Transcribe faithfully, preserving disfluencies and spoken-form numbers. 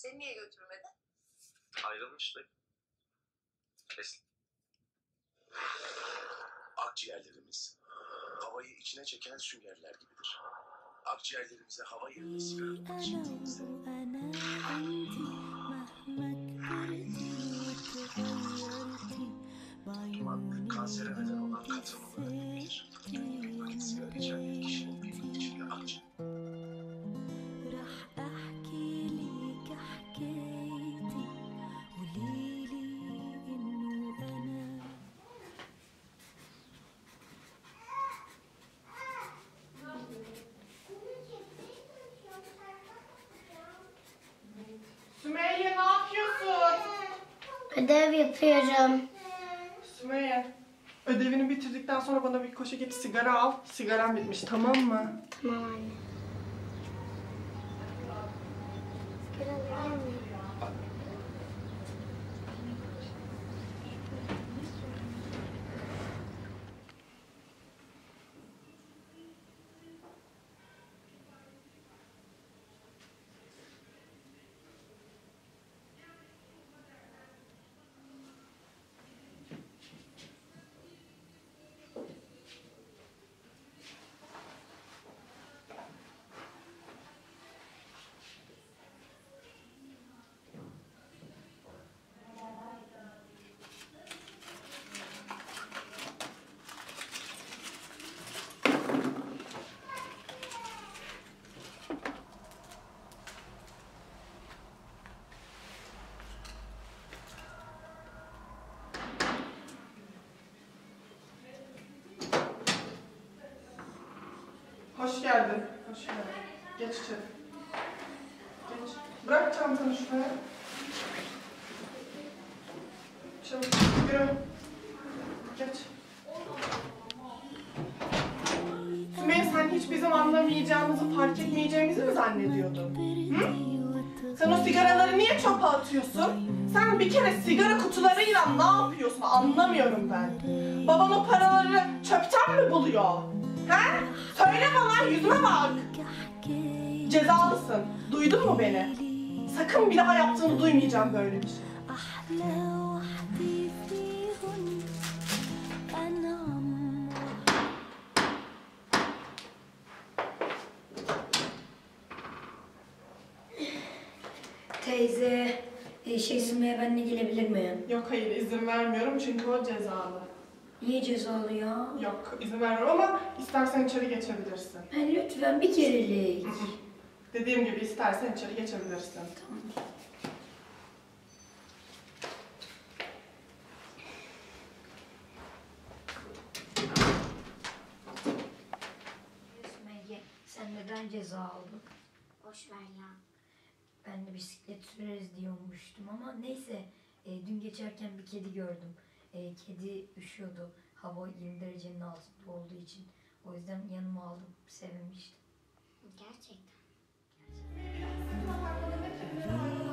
Seni niye götürmedi? Ayrılmıştık. Kesin. Akciğerlerimiz havayı içine çeken süngerler gibidir. Akciğerlerimize hava yerine sigara çektiğimizde duman kansere neden olan kanser olarak bilinir. Sigara içen bir kişinin vücut içinde akciğer. Sümeyye ne yapıyorsun? Ödev yapıyorum. Sümeyye, ödevini bitirdikten sonra bana bir koşu git sigara al. Sigaram bitmiş, tamam mı? Tamam anne. Sigara alabilir miyim? Hoş geldin. Hoş geldin. Geç içeri. Geç. Bırak çantanı şuraya. Çabuk yürü. Geç. Sümeyye, sen hiç bizim anlamayacağımızı, fark etmeyeceğimizi mi zannediyordun? Hı? Sen o sigaraları niye çöpe atıyorsun? Sen bir kere sigara kutularıyla ne yapıyorsun? Anlamıyorum ben. Baban o paraları çöpten mi buluyor? He? Söyle bana, yüzüme bak. Cezalısın. Duydun mu beni? Sakın bir daha yaptığını duymayacağım böyle bir şey. Teyze, e, şey Sümeyye benimle gelebilir mi? Yok, hayır, izin vermiyorum çünkü o cezalı. Niye cezalı ya? Yok, izin vermiyorum ama istersen içeri geçebilirsin. Ha, lütfen bir kerelik. Dediğim gibi istersen içeri geçebilirsin. Tamam. Sümeyye, sen neden ceza aldın? Boş ver ya. Ben de bisiklet süreriz diyormuştum ama neyse. E, dün geçerken bir kedi gördüm. E, kedi üşüyordu. Hava yirmi derecenin altında olduğu için. O yüzden yanıma aldım. Sevinmiştim. Gerçekten. Gerçekten.